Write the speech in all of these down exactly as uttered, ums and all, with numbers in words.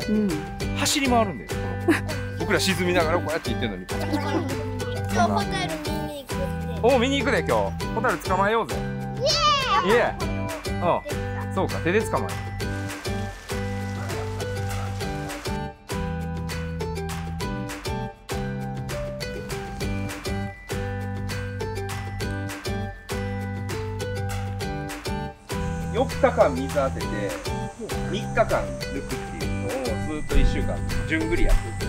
うん、走り回るんですよ。僕ら沈みながらこうやって行ってるのに。 今日ホタル見に行くって。 おお、見に行くで今日。ホタル捕まえようぜ。イエーイ。イエーイ。うん。そうか、手で捕まえる。よっかかん水当ててみっかかん抜くっていうのをずっといっしゅうかん順繰りやってる。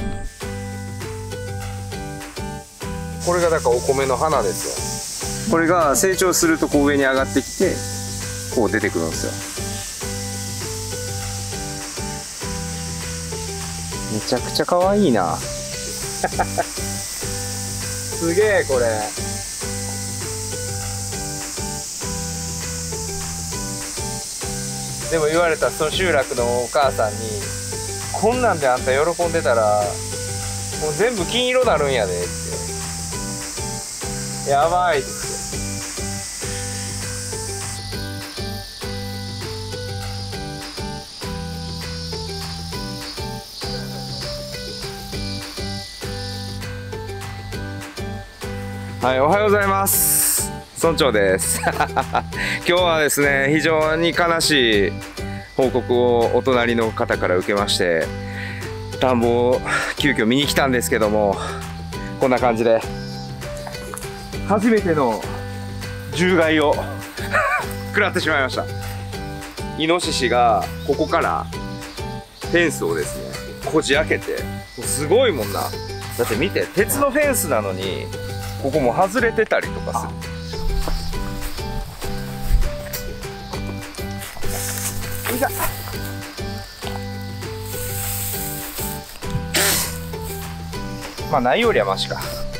これがだからお米の花ですよ。これが成長するとこう上に上がってきてこう出てくるんですよ。めちゃくちゃ可愛いな。すげえこれ。でも言われたその集落のお母さんに「こんなんであんた喜んでたらもう全部金色なるんやで」って「やばい」ってはい、おはようございます。村長です。今日はですね、非常に悲しい報告をお隣の方から受けまして、田んぼを急遽見に来たんですけども、こんな感じで初めての獣害を食らってしまいました。イノシシがここからフェンスをですねこじ開けて、すごいもんな。だって見て、鉄のフェンスなのにここも外れてたりとかする。いざまあないよりはマシか。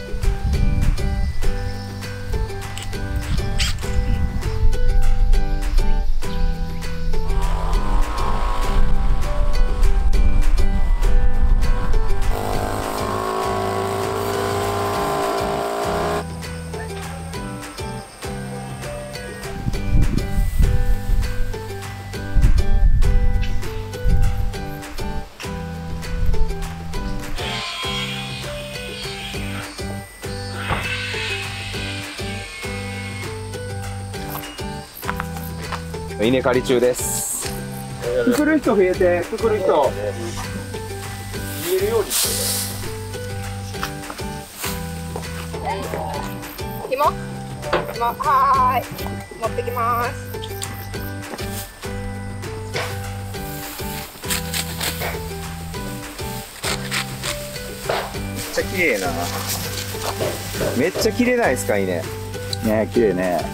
稲刈り中です。くくる人増えて、くくる人見えるようにしてひもひもはーい、持ってきます。 めっちゃ綺麗な。めっちゃ綺麗ないですか、稲。ね、綺麗ね。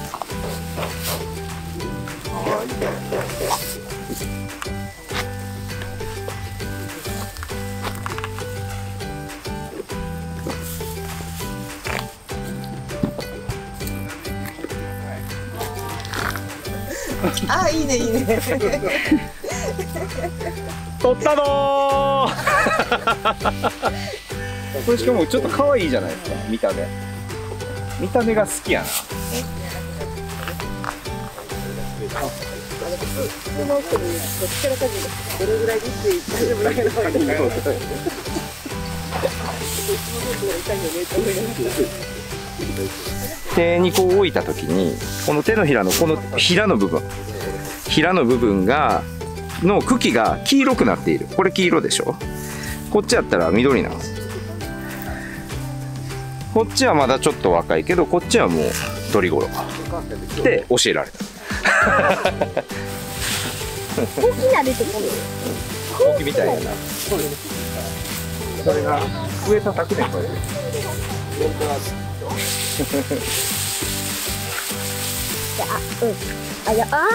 あ、いいねいいね。 取ったのー。これしかもちょっと可愛いじゃないですか、見た目。見た目が好きやな。 普通の人にどっちからかじどれぐらいリスク大丈夫だけど。 手にこう置いた時にこの手のひらのこのひらの部分ひらの部分がの茎が黄色くなっている。これ黄色でしょ。こっちやったら緑なんです。こっちはまだちょっと若いけどこっちはもう鳥頃って教えられた。 大きな出てこる。 大きみたいやな。それが上叩くねこれ。 あ、うん。あ、いや、あ。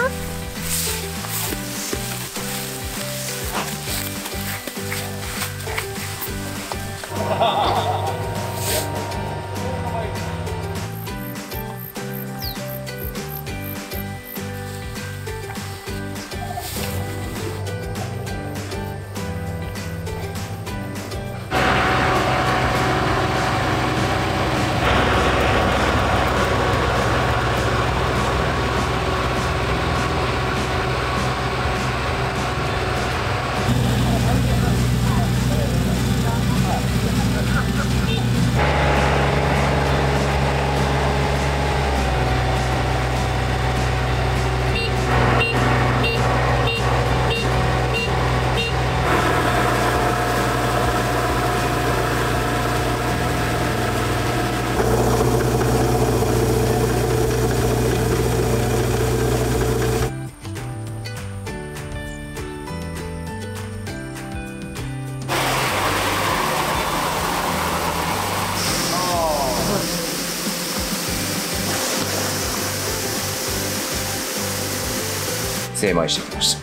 精米してきました。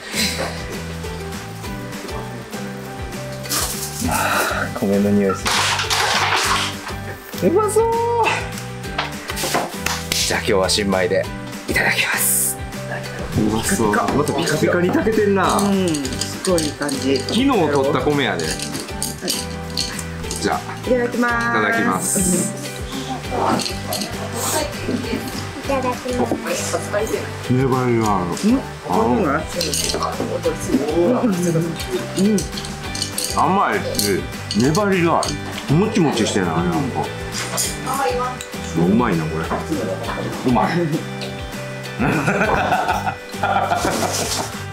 あー、米の匂いする。うまそう。じゃあ今日は新米でいただきます。うまそう。またピカピカに炊けてんな。 うん、すごいいい感じ。 昨日取った米やで。じゃあいただきます。 いただきます。 いただきます。 粘りがある。甘いし粘りがある。もちもちしてない、なんか。うまいなこれ。うまい。